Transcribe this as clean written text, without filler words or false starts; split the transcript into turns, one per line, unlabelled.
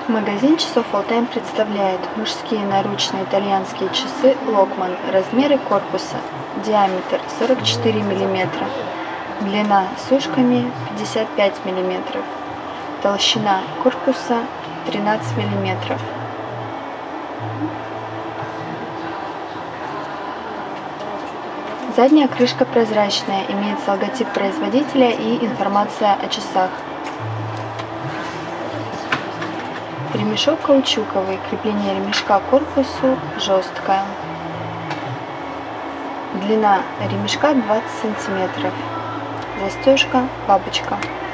Магазин часов All-Time представляет мужские наручные итальянские часы Локман. Размеры корпуса: диаметр 44 мм, длина с ушками 55 мм, толщина корпуса 13 мм. Задняя крышка прозрачная, имеется логотип производителя и информация о часах. Ремешок каучуковый, крепление ремешка к корпусу жесткое. Длина ремешка 20 см. Застежка бабочка.